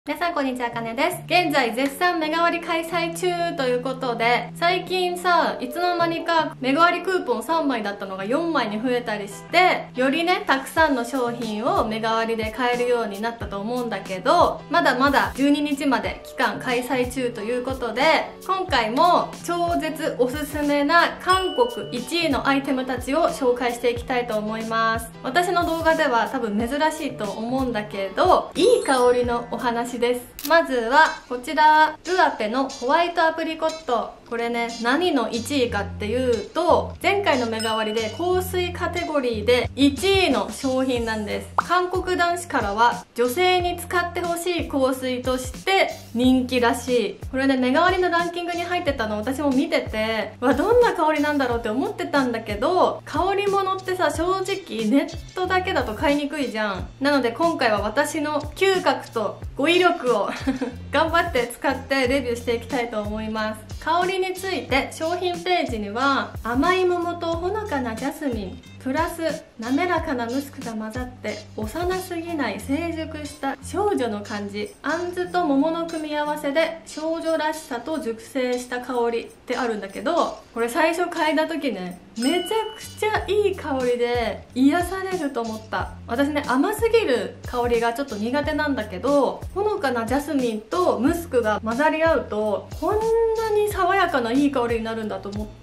皆さんこんにちは、かねです。現在絶賛メガ割開催中ということで、最近さ、いつの間にかメガ割クーポン3枚だったのが4枚に増えたりして、よりね、たくさんの商品をメガ割で買えるようになったと思うんだけど、まだまだ12日まで期間開催中ということで、今回も超絶おすすめな韓国1位のアイテムたちを紹介していきたいと思います。私の動画では多分珍しいと思うんだけど、いい香りのお話です。まずはこちら、ルアペのホワイトアプリコット。これね、何の1位かっていうと、前回のメガ割で香水カテゴリーで1位の商品なんです。韓国男子からは女性に使ってほしい香水として人気らしい。これね、メガ割のランキングに入ってたの私も見てて、どんな香りなんだろうって思ってたんだけど、香り物ってさ、正直ネットだけだと買いにくいじゃん。なので今回は私の嗅覚と語彙力を頑張って使ってレビューしていきたいと思います。香りについて商品ページには、甘い桃とほのかなジャスミンプラス滑らかなムスクが混ざって幼すぎない成熟した少女の感じ、あんずと桃の組み合わせで少女らしさと熟成した香りってあるんだけど、これ最初嗅いだ時ね、めちゃくちゃいい香りで癒されると思った。私ね、甘すぎる香りがちょっと苦手なんだけど、ほのかなジャスミンとムスクが混ざり合うとこんなに爽やかないい香りになるんだと思って、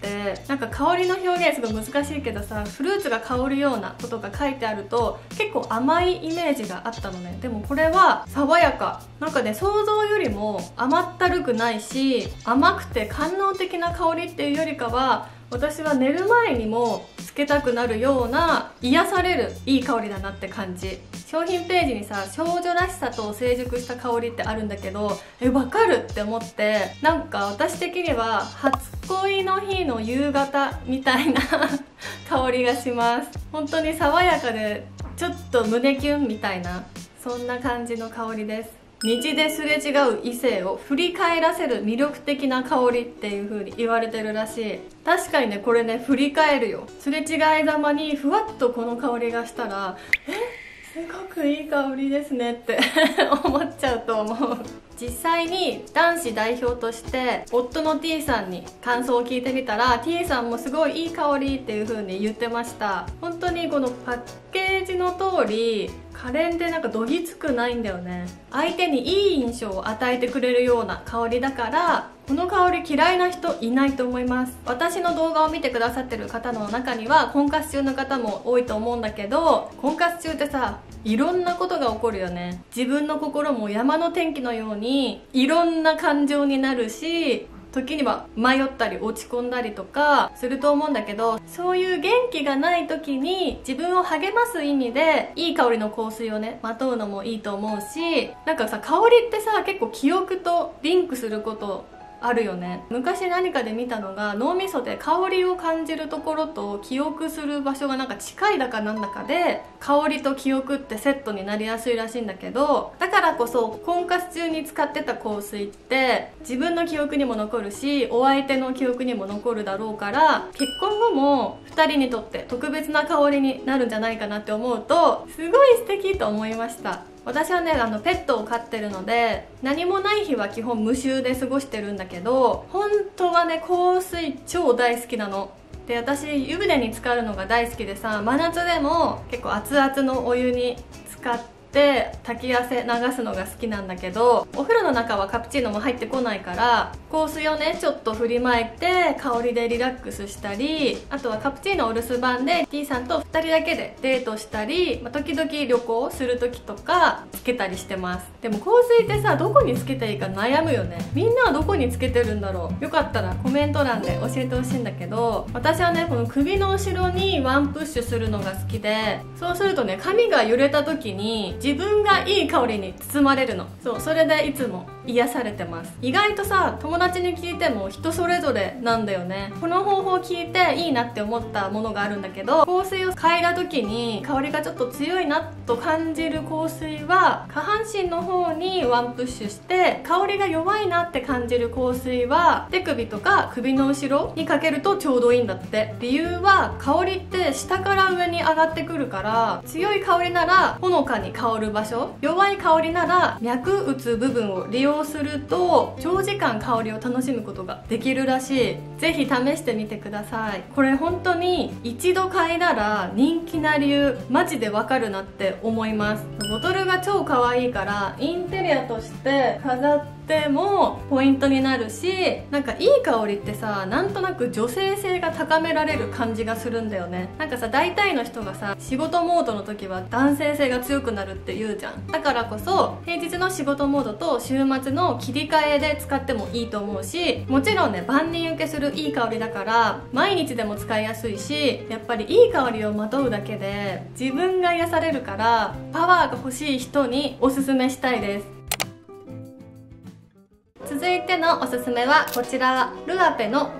なんか香りの表現すごい難しいけどさ、フルーツが香るようなことが書いてあると結構甘いイメージがあったのね。でもこれは爽やか、なんかね、想像よりも甘ったるくないし、甘くて官能的な香りっていうよりかは、私は寝る前にもつけたくなるような癒されるいい香りだなって感じ。商品ページにさ、少女らしさと成熟した香りってあるんだけど、わかるって思って、なんか私的には初恋の日の夕方みたいな香りがします。本当に爽やかでちょっと胸キュンみたいな、そんな感じの香りです。道ですれ違う異性を振り返らせる魅力的な香りっていう風に言われてるらしい。確かにね、これね、振り返るよ。すれ違いざまにふわっとこの香りがしたら、すごくいい香りですねって思っちゃうと思う。実際に男子代表として夫の T さんに感想を聞いてみたら、 T さんもすごいいい香りっていう風に言ってました。本当にこのパッケージの通り可憐でなんかどぎつくないんだよね。相手にいい印象を与えてくれるような香りだから、この香り嫌いな人いないと思います。私の動画を見てくださってる方の中には婚活中の方も多いと思うんだけど、婚活中ってさ、いろんなことが起こるよね。自分の心も山の天気のようにいろんな感情になるし、時には迷ったり落ち込んだりとかすると思うんだけど、そういう元気がない時に自分を励ます意味でいい香りの香水をね、まとうのもいいと思うし、なんかさ、香りってさ、結構記憶とリンクすることあるよね。昔何かで見たのが、脳みそで香りを感じるところと記憶する場所がなんか近いだかなんだかで、香りと記憶ってセットになりやすいらしいんだけど、だからこそ婚活中に使ってた香水って自分の記憶にも残るし、お相手の記憶にも残るだろうから、結婚後も2人にとって特別な香りになるんじゃないかなって思うと、すごい素敵と思いました。私はね、ペットを飼ってるので、何もない日は基本無臭で過ごしてるんだけど、本当はね、香水超大好きなので、私湯船に浸かるのが大好きでさ、真夏でも結構熱々のお湯に浸かって滝汗流すのが好きなんだけど、お風呂の中はカプチーノも入ってこないから、香水をねちょっと振りまいて香りでリラックスしたり、あとはカプチーノお留守番で T さんと2人だけでデートしたり、時々旅行する時とかつけたりしてます。でも香水ってさ、どこにつけていいか悩むよね。みんなはどこにつけてるんだろう。よかったらコメント欄で教えてほしいんだけど、私はね、この首の後ろにワンプッシュするのが好きで、そうするとね、髪が揺れた時に自分がいい香りに包まれるの。そう、それでいつも癒されてます。意外とさ、友達に聞いても人それぞれなんだよね。この方法を聞いていいなって思ったものがあるんだけど、香水を嗅いだ時に香りがちょっと強いなと感じる香水は下半身の方にワンプッシュして、香りが弱いなって感じる香水は手首とか首の後ろにかけるとちょうどいいんだって。理由は、香りって下から上に上がってくるから、強い香りならほのかに香香る場所、弱い香りなら脈打つ部分を利用すると長時間香りを楽しむことができるらしい。ぜひ試してみてください。これ本当に一度嗅いだら人気な理由マジでわかるなって思います。ボトルが超可愛いからインテリアとして飾ってもポイントになるし、なんかいい香りってさ、なんとなく女性性が高められる感じがするんだよね。なんかさ、大体の人がさ、仕事モードの時は男性性が強くなるって言うじゃん。だからこそ平日の仕事モードと週末の切り替えで使ってもいいと思うし、もちろんね、万人受けするいい香りだから毎日でも使いやすいし、やっぱりいい香りをまとうだけで自分が癒されるから、パワーが欲しい人におすすめしたいです。続いてのおすすめはこちら、ルアペの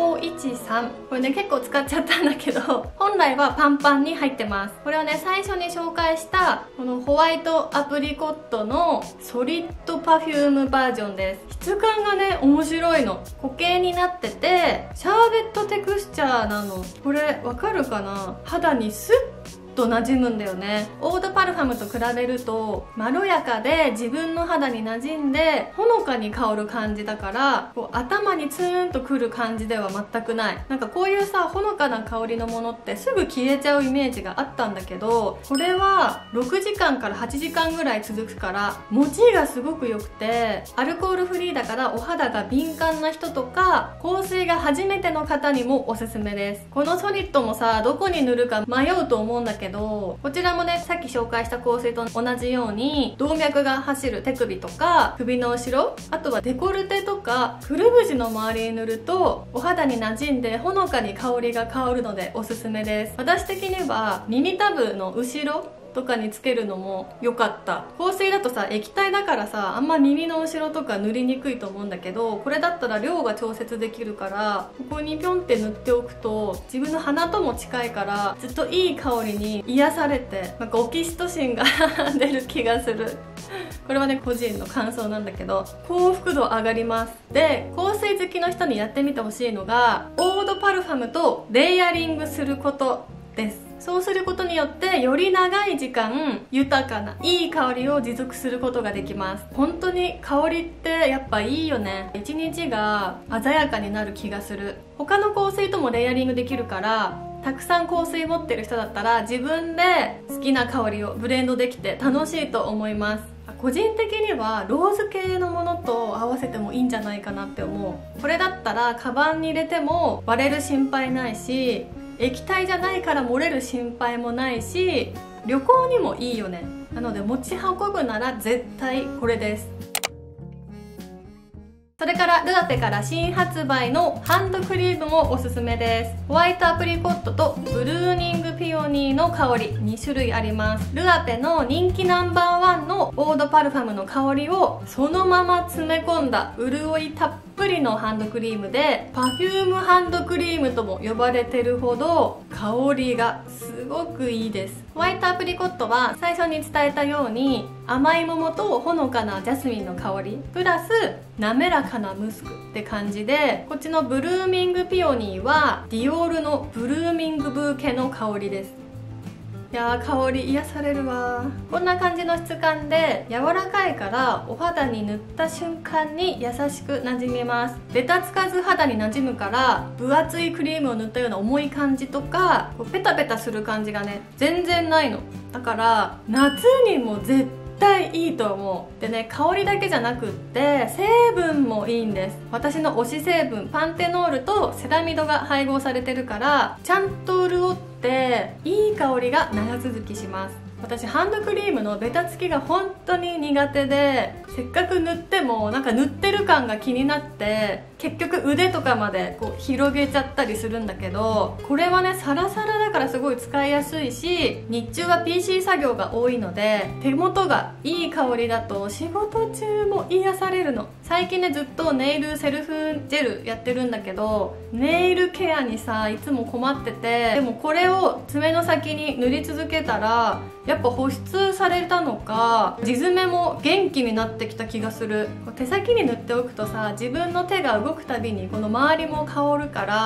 513。これね、結構使っちゃったんだけど、本来はパンパンに入ってます。これはね、最初に紹介したこのホワイトアプリコットのソリッドパフュームバージョンです。質感がね、面白いの。固形になっててシャーベットテクスチャーなの。これわかるかな？肌にスッと馴染むんだよね。オードパルファムと比べるとまろやかで自分の肌に馴染んでほのかに香る感じだから、こう頭にツーンとくる感じでは全くない。なんかこういうさ、ほのかな香りのものってすぐ消えちゃうイメージがあったんだけど、これは6時間から8時間ぐらい続くから持ちがすごく良くて、アルコールフリーだからお肌が敏感な人とか香水が初めての方にもおすすめです。このソリッドもさ、どこに塗るか迷うと思うんだけど、こちらもね、さっき紹介した香水と同じように動脈が走る手首とか首の後ろ、あとはデコルテとかくるぶしの周りに塗るとお肌に馴染んでほのかに香りが香るのでおすすめです。私的には耳たぶの後ろとかにつけるのも良かった。香水だとさ、液体だからさ、あんま耳の後ろとか塗りにくいと思うんだけど、これだったら量が調節できるから、ここにピョンって塗っておくと自分の鼻とも近いからずっといい香りに癒されて、なんかオキシトシンが出る気がする。これはね、個人の感想なんだけど、幸福度上がります。で、香水好きの人にやってみてほしいのが、オードパルファムとレイヤリングすることです。そうすることによってより長い時間豊かないい香りを持続することができます。本当に香りってやっぱいいよね。一日が鮮やかになる気がする。他の香水ともレイヤリングできるから、たくさん香水持ってる人だったら自分で好きな香りをブレンドできて楽しいと思います。個人的にはローズ系のものと合わせてもいいんじゃないかなって思う。これだったらカバンに入れても割れる心配ないし、液体じゃないから漏れる心配もないし、旅行にもいいよね。なので持ち運ぶなら絶対これです。それからルアペから新発売のハンドクリームもおすすめです。ホワイトアプリコットとブルーニングピオニーの香り2種類あります。ルアペの人気ナンバーワンのオードパルファムの香りをそのまま詰め込んだ潤いたっぷりのハンドクリームで、パフュームハンドクリームとも呼ばれてるほど香りがすごくいいです。ホワイトアプリコットは最初に伝えたように甘い桃とほのかなジャスミンの香りプラス滑らかなムスクって感じで、こっちのブルーミングピオニーはディオールのブルーミングブーケの香りです。いやー、香り癒されるわ。こんな感じの質感で柔らかいからお肌に塗った瞬間に優しく馴染みます。ベタつかず肌に馴染むから、分厚いクリームを塗ったような重い感じとかこうペタペタする感じがね、全然ないの。だから夏にも絶対いいと思う。でね、香りだけじゃなくって成分もいいんです。私の推し成分パンテノールとセラミドが配合されてるから、ちゃんと潤っていい香りが長続きします。私ハンドクリームのベタつきが本当に苦手で、せっかく塗ってもなんか塗ってる感が気になって結局腕とかまでこう広げちゃったりするんだけど、これはねサラサラだからすごい使いやすいし、日中は PC 作業が多いので手元がいい香りだと仕事中も癒されるの。最近ねずっとネイルセルフジェルやってるんだけど、ネイルケアにさいつも困ってて、でもこれを爪の先に塗り続けたらやっぱ保湿されたのか地爪も元気になってきた気がする。手先に塗っておくとさ、自分の手が動くたびにこの周りも香るから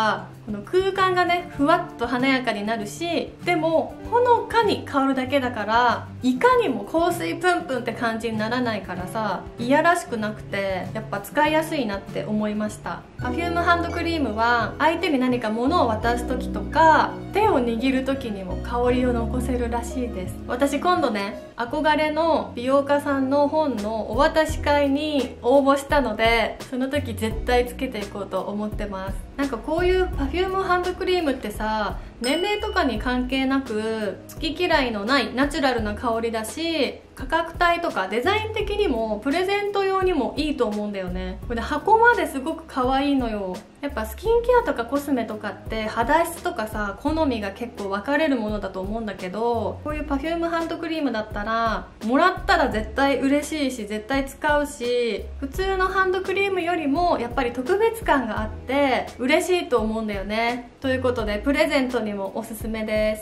この空間がねふわっと華やかになるし、でもほのかに香るだけだからいかにも香水プンプンって感じにならないからさ、いやらしくなくてやっぱ使いやすいなって思いました。 Perfume ハンドクリームは相手に何か物を渡す時とか手を握る時にも香りを残せるらしいです。私今度ね憧れの美容家さんの本のお渡し会に応募したので、その時絶対つけていこうと思ってます。なんかこういう Perfume ハンドクリームってさ、年齢とかに関係なく好き嫌いのないナチュラルな香りだし、価格帯とかデザイン的にもプレゼント用にもいいと思うんだよね。これで箱まですごく可愛いのよ。やっぱスキンケアとかコスメとかって肌質とかさ好みが結構分かれるものだと思うんだけど、こういう Perfume ハンドクリームだったらもらったら絶対嬉しいし絶対使うし、普通のハンドクリームよりもやっぱり特別感があって嬉しいと思うんだよね。ということでプレゼントにもおすすめです。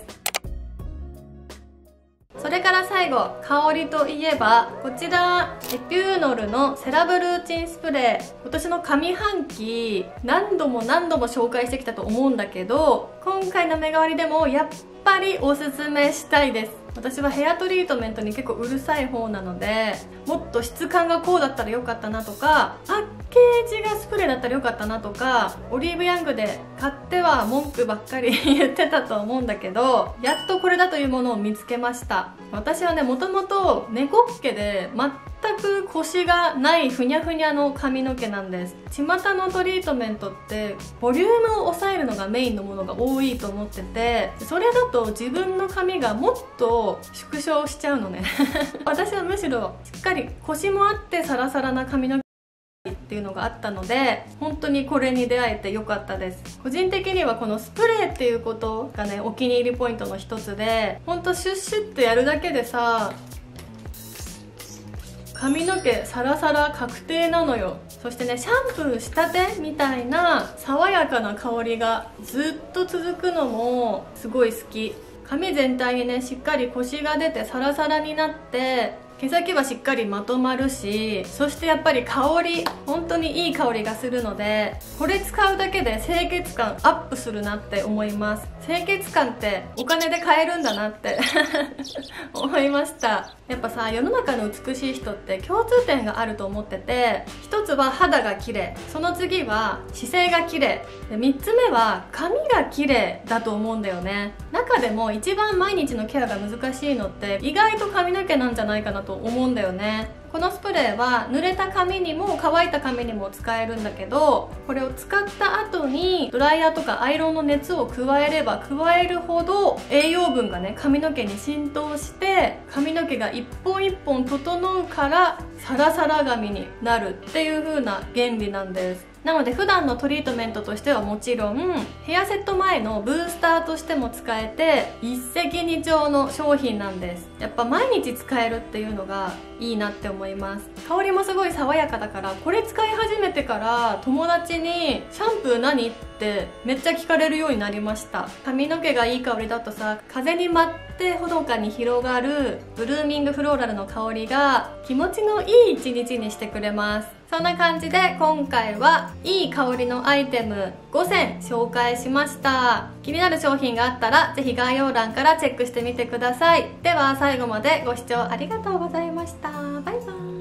それから最後、香りといえばこちらエピューノルのセラブルーチンスプレー。今年の上半期何度も紹介してきたと思うんだけど、今回の目変わりでもやっぱりおすすめしたいです。私はヘアトリートメントに結構うるさい方なので、もっと質感がこうだったらよかったなとか、パッケージがスプレーだったらよかったなとか、オリーブヤングで買っては文句ばっかり言ってたと思うんだけど、やっとこれだというものを見つけました。私はね、もともと猫っ毛で全くコシがないふにゃふにゃの髪の毛なんです。巷のトリートメントってボリュームを抑えるのがメインのものが多いと思ってて、それだと自分の髪がもっと縮小しちゃうのね私はむしろしっかりコシもあってサラサラな髪の毛っていうのがあったので、本当にこれに出会えてよかったです。個人的にはこのスプレーっていうことがねお気に入りポイントの一つで、ほんとシュッシュッとやるだけでさ髪の毛サラサラ確定なのよ。そしてね、シャンプーしたてみたいな爽やかな香りがずっと続くのもすごい好き。髪全体にねしっかりコシが出てサラサラになって、毛先はしっかりまとまるし、そしてやっぱり香り本当にいい香りがするので、これ使うだけで清潔感アップするなって思います。清潔感ってお金で買えるんだなって思いました。やっぱさ、世の中の美しい人って共通点があると思ってて、一つは肌が綺麗、その次は姿勢が綺麗で、3つ目は髪が綺麗だと思うんだよね。中でも一番毎日のケアが難しいのって意外と髪の毛なんじゃないかなと思うんだよね。このスプレーは濡れた髪にも乾いた髪にも使えるんだけど、これを使った後にドライヤーとかアイロンの熱を加えれば加えるほど栄養分がね髪の毛に浸透して、髪の毛が一本一本整うからサラサラ髪になるっていう風な原理なんです。なので普段のトリートメントとしてはもちろん、ヘアセット前のブースターとしても使えて一石二鳥の商品なんです。やっぱ毎日使えるっていうのがいいなって思います。香りもすごい爽やかだから、これ使い始めてから友達にシャンプー何ってめっちゃ聞かれるようになりました。髪の毛がいい香りだとさ、風に舞ってほのかに広がるブルーミングフローラルの香りが気持ちのいい一日にしてくれます。そんな感じで今回はいい香りのアイテム5選紹介しました。気になる商品があったらぜひ概要欄からチェックしてみてください。では最後までご視聴ありがとうございました。バイバイ。